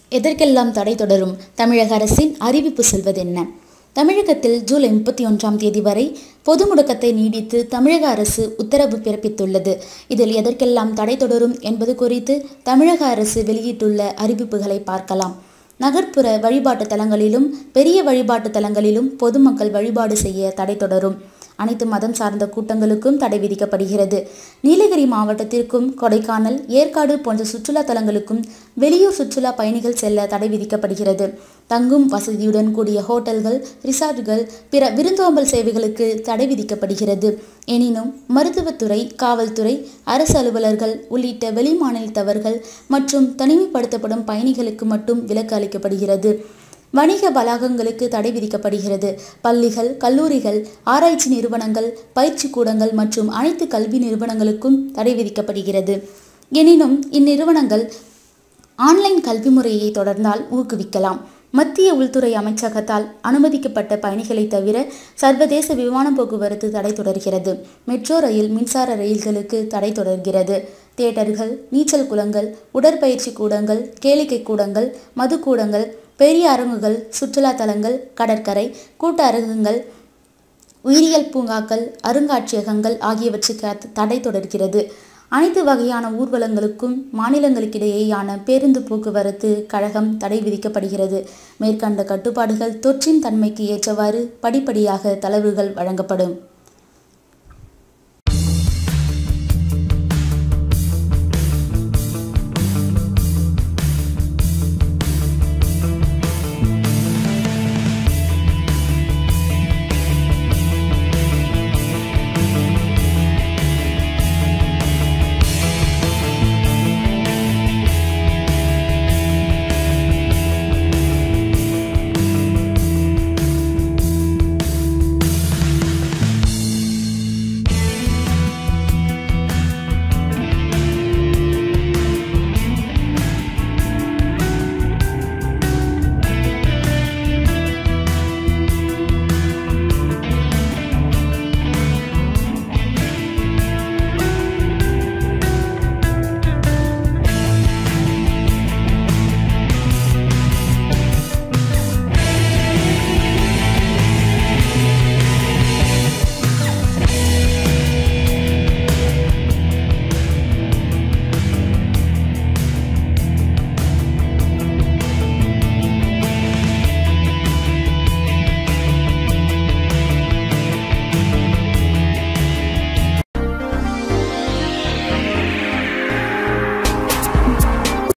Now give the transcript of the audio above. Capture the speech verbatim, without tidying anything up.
எதற்கெல்லாம் தடை தொடரும்? தமிழக அரசின் அறிவிப்பு சொல்வதென்ன? தமிழகத்தில் ஜூலை முப்பத்தி ஒன்றாம் தேதி வரை பொது முடக்கத்தை நீடித்து தமிழக அரசு உத்தரவு பிறப்பித்துள்ளது. இதில் எதற்கெல்லாம் தடை தொடரும் என்பது குறித்து தமிழக அரசு வெளியிட்டுள்ள அறிவிப்புகளை பார்க்கலாம். நகர்ப்புற வழிபாட்டு தலங்களிலும் பெரிய வழிபாட்டு தலங்களிலும் பொதுமக்கள் வழிபாடு செய்ய தடை தொடரும். அனைத்து மதம் சார்ந்த கூட்டங்களுக்கும் தடை விதிக்கப்படுகிறது. நீலகிரி மாவட்டத்திற்கும் கொடைக்கானல், ஏற்காடு போன்ற சுற்றுலா தலங்களுக்கும் வெளியூர் சுற்றுலா பயணிகள் செல்ல தடை விதிக்கப்படுகிறது. தங்கும் வசதியுடன் கூடிய ஹோட்டல்கள், ரிசார்ட்கள், பிற விருந்தோம்பல் சேவைகளுக்கு தடை விதிக்கப்படுகிறது. எனினும் மருத்துவத்துறை, காவல்துறை, அரசு அலுவலர்கள் உள்ளிட்ட வெளிமாநிலத்தவர்கள் மற்றும் தனிமைப்படுத்தப்படும் பயணிகளுக்கு மட்டும் விலக்கு அளிக்கப்படுகிறது. வணிக வளாகங்களுக்கு தடை விதிக்கப்படுகிறது. பள்ளிகள், கல்லூரிகள், ஆராய்ச்சி நிறுவனங்கள், பயிற்சி கூடங்கள் மற்றும் அனைத்து கல்வி நிறுவனங்களுக்கும் தடை விதிக்கப்படுகிறது. எனினும் இந்நிறுவனங்கள் ஆன்லைன் கல்வி முறையை தொடர்ந்தால் ஊக்குவிக்கலாம். மத்திய உள்துறை அமைச்சகத்தால் அனுமதிக்கப்பட்ட பயணிகளை தவிர சர்வதேச விமான போக்குவரத்து தடை தொடர்கிறது. மெட்ரோ ரயில், மின்சார ரயில்களுக்கு தடை தொடர்கிறது. தியேட்டர்கள், நீச்சல் குளங்கள், உடற்பயிற்சி கூடங்கள், கேளிக்கை கூடங்கள், மது கூடங்கள், பெரிய அரங்குகள், சுற்றுலா தலங்கள், கடற்கரை, கூட்ட அரங்குகள், உயிரியல் பூங்காக்கள், அருங்காட்சியகங்கள் ஆகியவற்றுக்கு தடை தொடர்கிறது. அனைத்து வகையான ஊர்வலங்களுக்கும் மாநிலங்களுக்கிடையேயான பேருந்து போக்குவரத்து கழகம் தடை விதிக்கப்படுகிறது. மேற்கண்ட கட்டுப்பாடுகள் தொற்றின் தன்மைக்கு ஏற்றவாறு படிப்படியாக தளர்வுகள் வழங்கப்படும்.